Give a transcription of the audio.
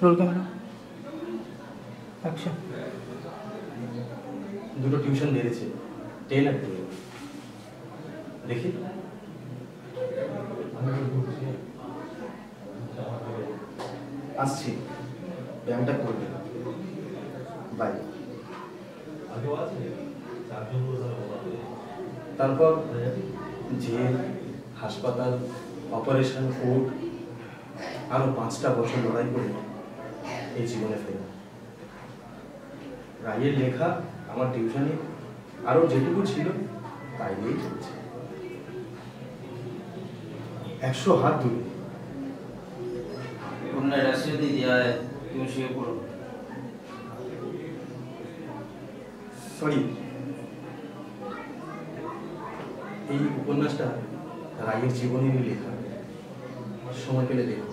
role camera action দুটো tuition বেড়েছে 10 আর 12 দেখি আসছি ব্যায়ামটা করবে বাই তারপর জেল হাসপাতাল অপারেশন কোর্ট আরো 5টা বছর লড়াই করে এই জীবনে ফেরা রায়ের লেখা আমার টিউশনে আরো যেটুকু ছিল তাই দিয়েই চলছে 100 হাত দূরে उन्हें रसीद दिया है क्यों शुरू करो সরি এই উপন্যাসটা রায়ের জীবনেরই লেখা সময় পেলে দেখো